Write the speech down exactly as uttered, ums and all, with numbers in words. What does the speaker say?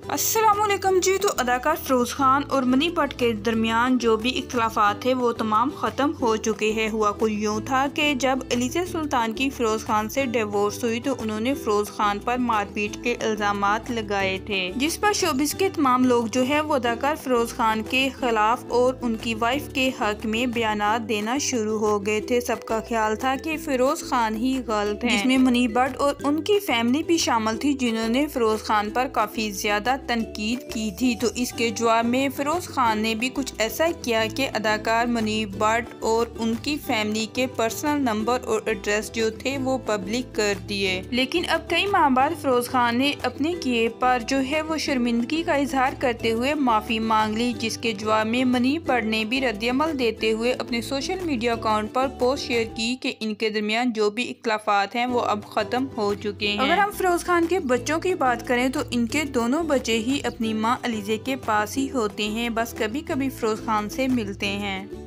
अस्सलामुअलैकुम जी। तो अदाकार फिरोज खान और मनी भट्ट के दरमियान जो भी इख्तलाफात थे वो तमाम ख़त्म हो चुके हैं। हुआ कुछ यूँ था कि जब एलिज़ा सुल्तान की फिरोज खान से डिवोर्स हुई तो उन्होंने फिरोज खान पर मारपीट के इल्ज़ामात लगाए थे, जिस पर शोबिस के तमाम लोग जो है वो अदाकार फिरोज खान के खिलाफ और उनकी वाइफ के हक में बयानात देना शुरू हो गए थे। सबका ख्याल था कि फिरोज खान ही गलत हैं, जिसमें मनी भट्ट और उनकी फैमिली भी शामिल थी जिन्होंने फिरोज खान पर काफी ज्यादा तनकीद की थी। तो इसके जवाब में फिरोज खान ने भी कुछ ऐसा किया कि अदाकार मनी भट्ट और उनकी फैमिली के पर्सनल नंबर और एड्रेस जो थे वो पब्लिक कर दिए। लेकिन अब कई माह बाद फिरोज खान ने अपने किए पर जो है वो शर्मिंदगी का इजहार करते हुए माफी मांग ली, जिसके जवाब में मनी भट्ट ने भी रद्दअमल देते हुए अपने सोशल मीडिया अकाउंट पर पोस्ट शेयर की कि इनके दरमियान जो भी इख्तलाफात हैं वो अब खत्म हो चुके हैं। अगर हम फिरोज खान के बच्चों की बात करें तो इनके दोनों बच्चे ही अपनी माँ अलीज़ा के पास ही होते हैं, बस कभी कभी फिरोज खान से मिलते हैं।